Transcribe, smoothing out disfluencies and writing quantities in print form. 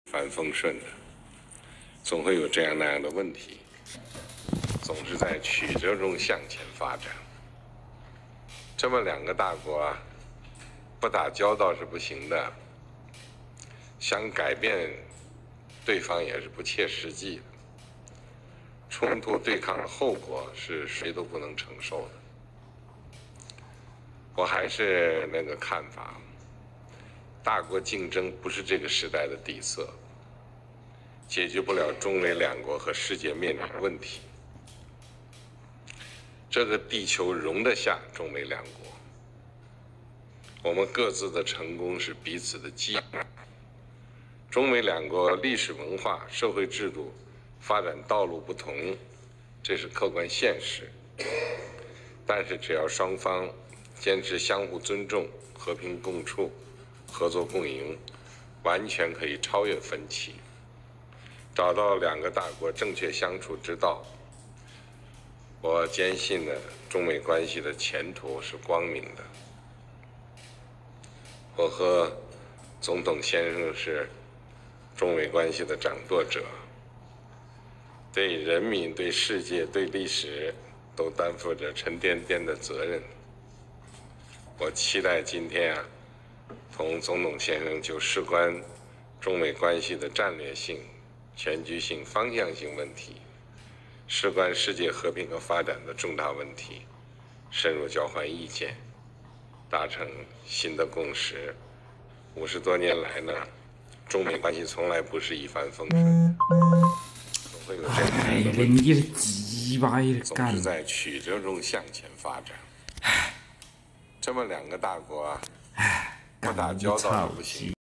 帆风顺的，总会有这样那样的问题，总是在曲折中向前发展。这么两个大国啊，不打交道是不行的，想改变对方也是不切实际的，冲突对抗的后果是谁都不能承受的。我还是那个看法，大国竞争不是这个时代的底色，解决不了中美两国和世界面临的问题。这个地球容得下中美两国，我们各自的成功是彼此的机遇。中美两国历史文化、社会制度、发展道路不同，这是客观现实。但是只要双方坚持相互尊重、和平共处、合作共赢，完全可以超越分歧，找到两个大国正确相处之道。我坚信呢，中美关系的前途是光明的。我和总统先生是中美关系的掌舵者，对人民、对世界、对历史都担负着沉甸甸的责任。我期待今天啊，同总统先生就事关中美关系的战略性、全局性、方向性问题，事关世界和平和发展的重大问题，深入交换意见，达成新的共识。50多年来呢，中美关系从来不是一帆风顺，总会有这样的问题，总是在曲折中向前发展。这么两个大国啊，不打交道是不行。